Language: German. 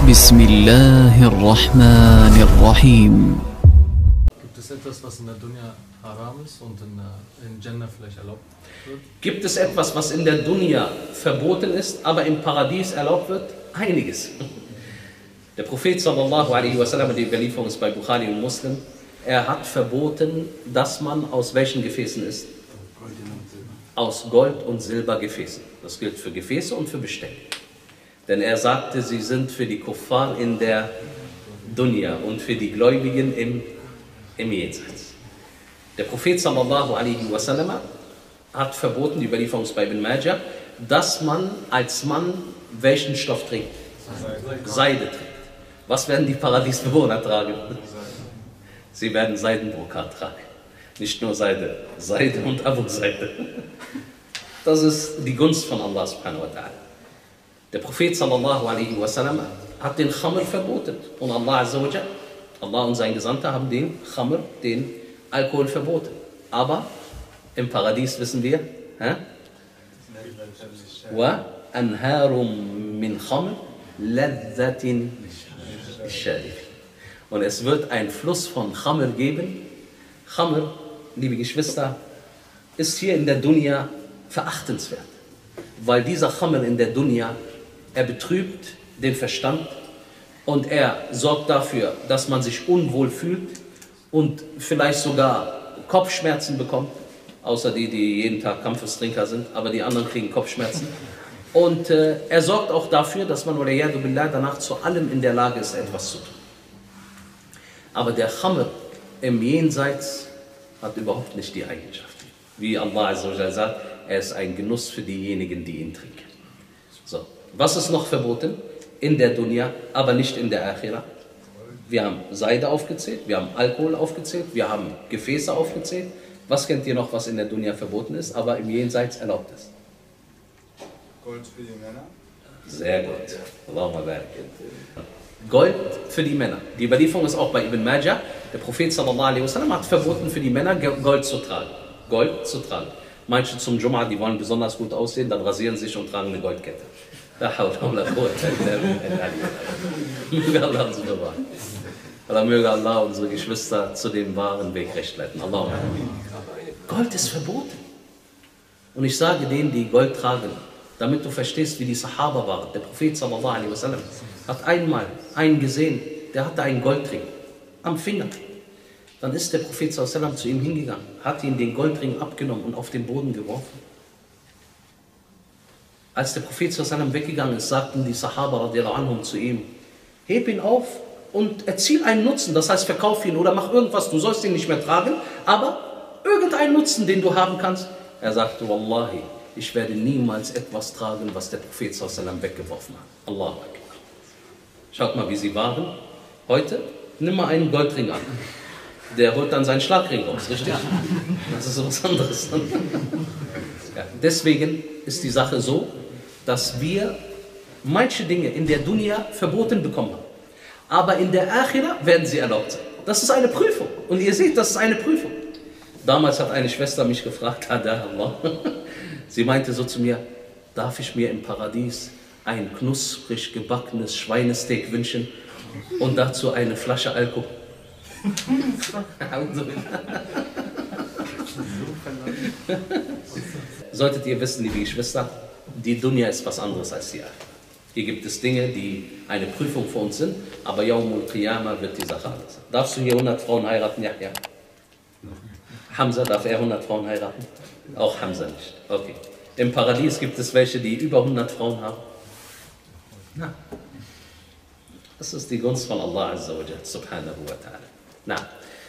بسم الله الرحمن الرحيم. Gibt es etwas, was in der Dunya haram ist und in Jannah vielleicht erlaubt wird? Gibt es etwas, was in der Dunya verboten ist, aber im Paradies erlaubt wird? Einiges. Der Prophet sallallahu alaihi wasallam, die Überlieferung ist bei Bukhari und Muslim, er hat verboten, dass man aus welchen Gefäßen isst? Aus Gold- und Silbergefäßen. Das gilt für Gefäße und für Besteck. Denn er sagte, sie sind für die Kuffar in der Dunya und für die Gläubigen im Jenseits. Der Prophet sallallahu alaihi wasallam hat verboten, die Überlieferung ist bei Ibn Majah, dass man als Mann welchen Stoff trägt? Seide trägt. Was werden die Paradiesbewohner tragen? Sie werden Seidenbrokat tragen. Nicht nur Seide, Seide und Abu-Seide. Das ist die Gunst von Allah subhanahu wa ta'ala. Der Prophet sallallahu alaihi wasallam hat den Khamr verboten. Und Allah azza wa jal, Allah und sein Gesandter haben den Khamr, den Alkohol verboten. Aber im Paradies wissen wir, wa anharum min khamr ladhatin lisharib. Und es wird ein Fluss von Khamr geben. Khamr, liebe Geschwister, ist hier in der Dunya verachtenswert. Weil dieser Khamr in der Dunya, er betrübt den Verstand und er sorgt dafür, dass man sich unwohl fühlt und vielleicht sogar Kopfschmerzen bekommt, außer die jeden Tag Kampfestrinker sind, aber die anderen kriegen Kopfschmerzen. Und er sorgt auch dafür, dass man danach zu allem in der Lage ist, etwas zu tun. Aber der Khamr im Jenseits hat überhaupt nicht die Eigenschaft. Wie Allah azza wa jalla sagt, er ist ein Genuss für diejenigen, die ihn trinken. So. Was ist noch verboten? In der Dunya, aber nicht in der Akhira. Wir haben Seide aufgezählt, wir haben Alkohol aufgezählt, wir haben Gefäße aufgezählt. Was kennt ihr noch, was in der Dunya verboten ist, aber im Jenseits erlaubt ist? Gold für die Männer. Sehr gut. Allahumma barik. Gold für die Männer. Die Überlieferung ist auch bei Ibn Majah. Der Prophet sallallahu alaihi wasallam hat verboten, für die Männer Gold zu tragen. Gold zu tragen. Manche zum Jum'a, die wollen besonders gut aussehen, dann rasieren sich und tragen eine Goldkette. Möge Allah uns bewahren. Allah möge Allah unsere Geschwister zu dem wahren Weg recht leiten. Allahumma. Gold ist verboten. Und ich sage denen, die Gold tragen, damit du verstehst, wie die Sahaba waren. Der Prophet sallallahu alaihi wasallam hat einmal einen gesehen, der hatte einen Goldring am Finger. Dann ist der Prophet sallallahu alaihi wasallam zu ihm hingegangen, hat ihm den Goldring abgenommen und auf den Boden geworfen. Als der Prophet sallallahu alaihi wasallam weggegangen ist, sagten die Sahaba radiallahu anhum zu ihm, heb ihn auf und erziel einen Nutzen, das heißt verkauf ihn oder mach irgendwas, du sollst ihn nicht mehr tragen, aber irgendeinen Nutzen, den du haben kannst. Er sagte, Wallahi, ich werde niemals etwas tragen, was der Prophet sallallahu alaihi wasallam weggeworfen hat. Allahu Akbar. Schaut mal, wie sie waren. Heute, nimm mal einen Goldring an. Der holt dann seinen Schlagring raus, richtig? Das ist so was anderes. Ja, deswegen ist die Sache so, dass wir manche Dinge in der Dunya verboten bekommen haben. Aber in der Akhira werden sie erlaubt sein. Das ist eine Prüfung. Und ihr seht, das ist eine Prüfung. Damals hat eine Schwester mich gefragt, Allah. Sie meinte so zu mir, darf ich mir im Paradies ein knusprig gebackenes Schweinesteak wünschen und dazu eine Flasche Alkohol? Solltet ihr wissen, liebe Geschwister, die Dunya ist was anderes als die Akhira. Hier gibt es Dinge, die eine Prüfung für uns sind, aber Yawmul Qiyamah wird die Sache anders sein. Darfst du hier 100 Frauen heiraten? Ja, ja. Hamza, darf er 100 Frauen heiraten? Auch Hamza nicht. Okay. Im Paradies gibt es welche, die über 100 Frauen haben. Na. Das ist die Gunst von Allah azza wa jalla, subhanahu wa ta'ala. Na.